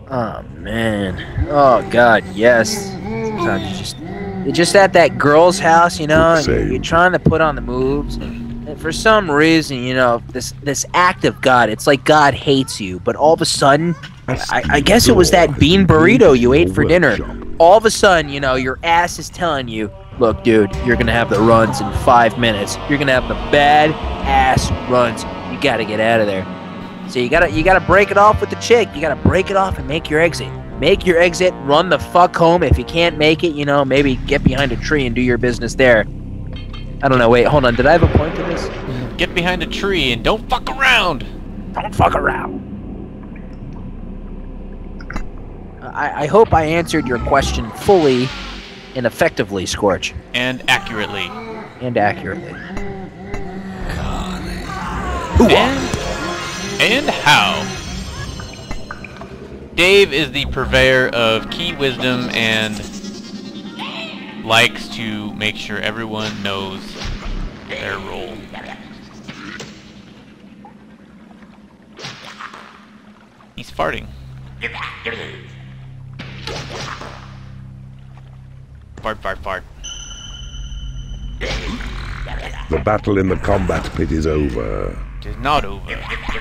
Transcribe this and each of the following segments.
Oh man. Oh god, yes. Sometimes you're just at that girl's house, Quick and you're save. trying to put on the moves, and for some reason, this act of God, it's like God hates you, but all of a sudden, A I steel guess it was door that has bean been created burrito in you your ate for dinner. workshop. All of a sudden, your ass is telling you, look, dude, you're gonna have the runs in 5 minutes. You're gonna have the bad ass runs. You gotta get out of there. So you gotta break it off with the chick. You gotta break it off and make your exit. Make your exit, run the fuck home. If you can't make it, maybe get behind a tree and do your business there. I don't know, wait, hold on. Did I have a point to this? Get behind a tree and don't fuck around. Don't fuck around. I hope I answered your question fully and effectively, Scorch. And accurately. And accurately. And how? Dave is the purveyor of key wisdom and likes to make sure everyone knows their role. He's farting. Fart, fart, fart. The battle in the combat pit is over. It is not over.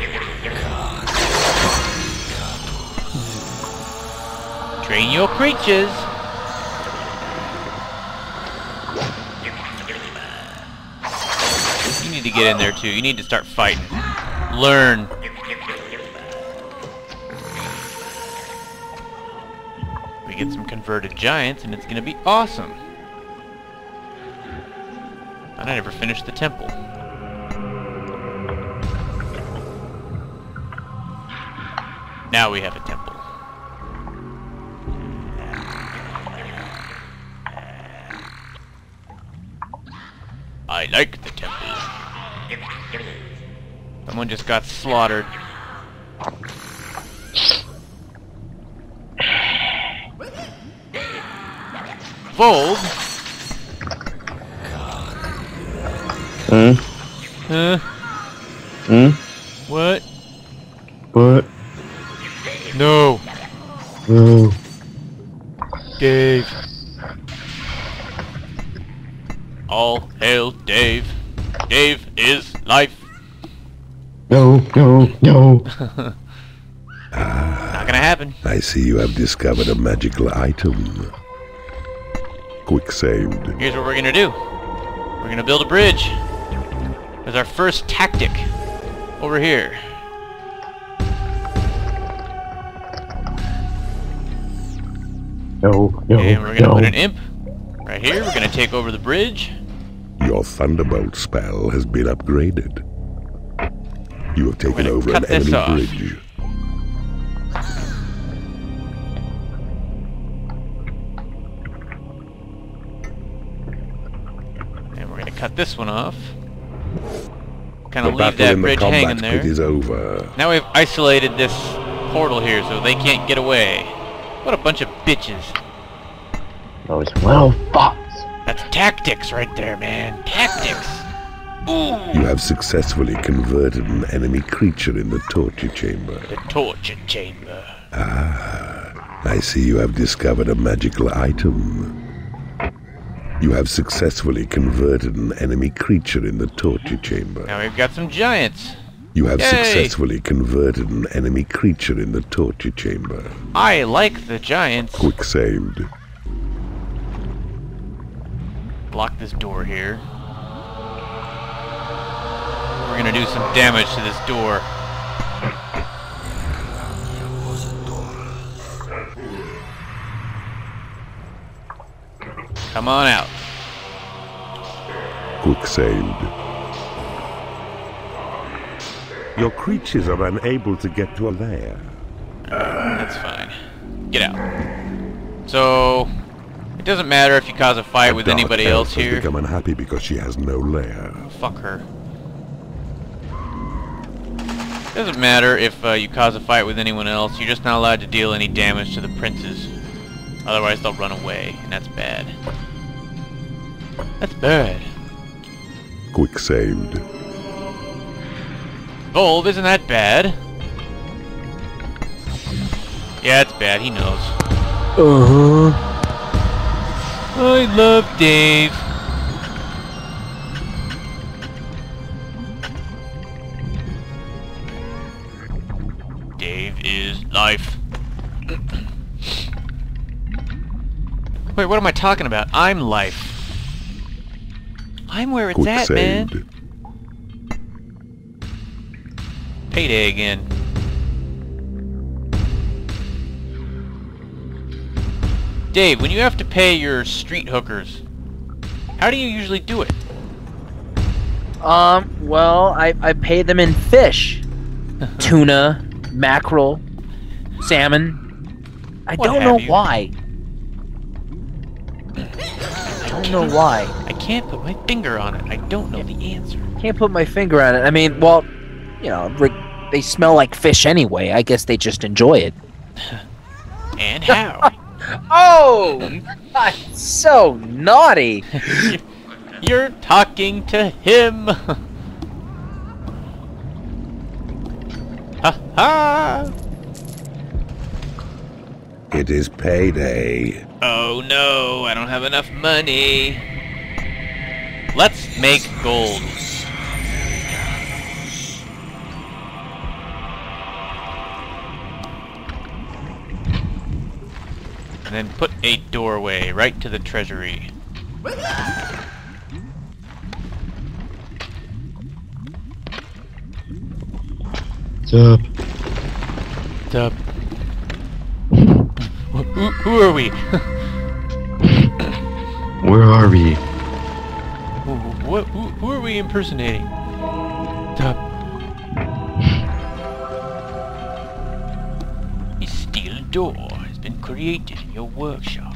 Train your creatures. You need to get in there too. You need to start fighting. Learn. We get some converted giants and it's gonna be awesome. And I never finished the temple. Now we have a temple. I like the temple. Someone just got slaughtered. Fold? Huh? What? What? No. No. Dave. All hail Dave. Dave is life. No, no, no. Not gonna happen. I see you have discovered a magical item. Quick saved. Here's what we're gonna do. We're gonna build a bridge. As our first tactic. Over here. No, no, And we're gonna no. put an imp right here. We're gonna take over the bridge. Your Thunderbolt spell has been upgraded. You have taken gonna over cut an this enemy off. bridge. And we're gonna cut this one off. Kind The of leave battle that in the bridge hanging combat there. pit is over. Now we've isolated this portal here so they can't get away. What a bunch of bitches. Those well fought. That's tactics right there, man. Tactics. Ooh. You have successfully converted an enemy creature in the torture chamber. The torture chamber. I see you have discovered a magical item. You have successfully converted an enemy creature in the torture chamber. Now we've got some giants. You have Yay! successfully converted an enemy creature in the torture chamber. I like the giants. Quick saved. Block this door here. We're gonna do some damage to this door. Come on out. Quick saved. Your creatures are unable to get to a lair. That's fine. Get out. So, it doesn't matter if you cause a fight with Dark anybody elf else has here. become unhappy because she has no lair. Fuck her. Doesn't matter if you cause a fight with anyone else. You're just not allowed to deal any damage to the princes. Otherwise they'll run away, and that's bad. That's bad. Quick saved. Volv, isn't that bad? Yeah, it's bad. He knows. Uh-huh. I love Dave. Dave is life. Wait, what am I talking about? I'm life. I'm where it's at, man. Payday again. Dave, when you have to pay your street hookers, how do you usually do it? Well, I pay them in fish. Tuna, mackerel, salmon. I don't know why. I don't know why. I can't put my finger on it. I don't know the answer. Can't put my finger on it. I mean, well, you know, they smell like fish anyway. I guess they just enjoy it. And how? Oh, God, so naughty. You're talking to him. Ha ha! It is payday. Oh no, I don't have enough money. Let's make gold. And then put a doorway right to the treasury. What's up? What's up? Who are we? Where are we? Who are we impersonating? What's up? A steel door has been created in your workshop.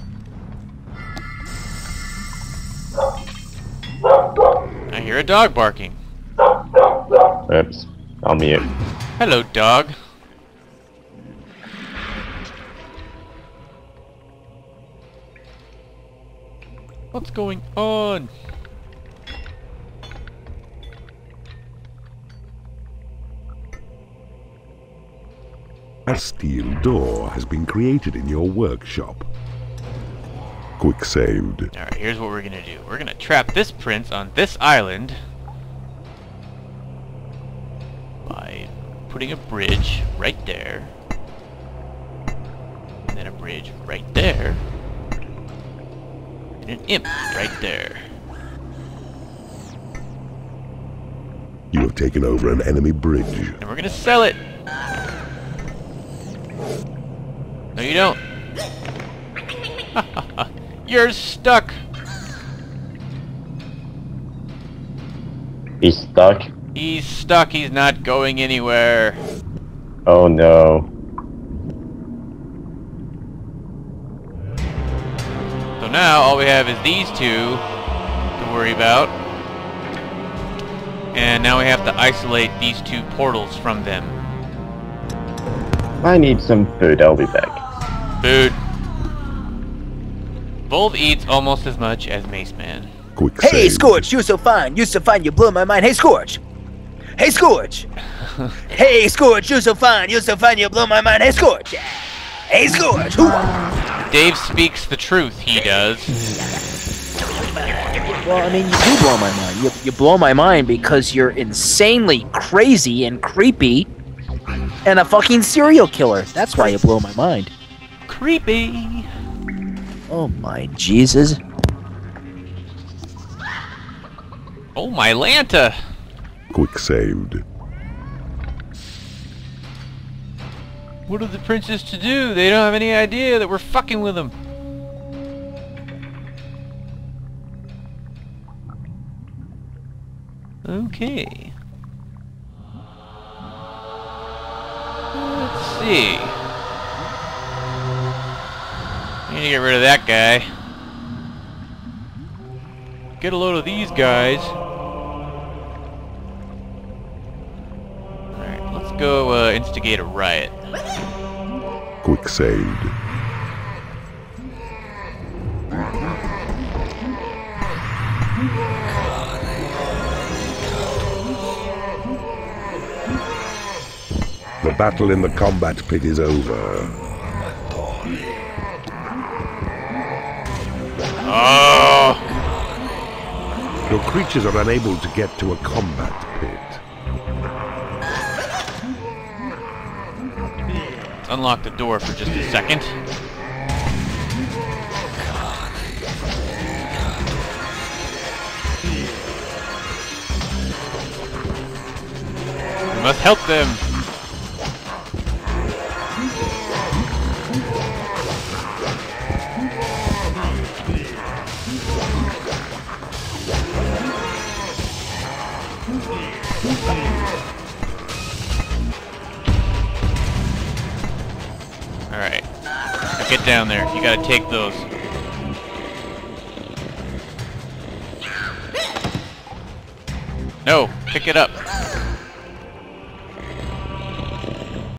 I hear a dog barking. Oops. I'll mute. Hello, dog. What's going on? A steel door has been created in your workshop. Quick saved. Alright, here's what we're gonna do. We're gonna trap this prince on this island by putting a bridge right there, and then a bridge right there, and an imp right there. You have taken over an enemy bridge. And we're gonna sell it! No, you don't. You're stuck! He's stuck? He's stuck, he's not going anywhere. Oh no. So now all we have is these two to worry about. And now we have to isolate these two portals from them. I need some food, I'll be back. Food. Bulb eats almost as much as Mace Man. Quick Hey, saved. Scorch, you're so fine. You're so fine, you blow my mind. Hey, Scorch. Hey, Scorch. Hey, Scorch, you're so fine. You're so fine, you blow my mind. Hey, Scorch. Hey, Scorch. Dave speaks the truth, he does. Well, I mean, you do blow my mind. You blow my mind because you're insanely crazy and creepy and a fucking serial killer. That's why you blow my mind. Creepy. Oh my Jesus. Oh my Lanta. Quick saved. What are the princes to do? They don't have any idea that we're fucking with them. Okay. Let's see. I need to get rid of that guy. Get a load of these guys. Alright, let's go instigate a riot. Quick saved. The battle in the combat pit is over. Oh! Your creatures are unable to get to a combat pit. Let's unlock the door for just a second. We must help them. Alright. Now get down there. You gotta take those. No! Pick it up.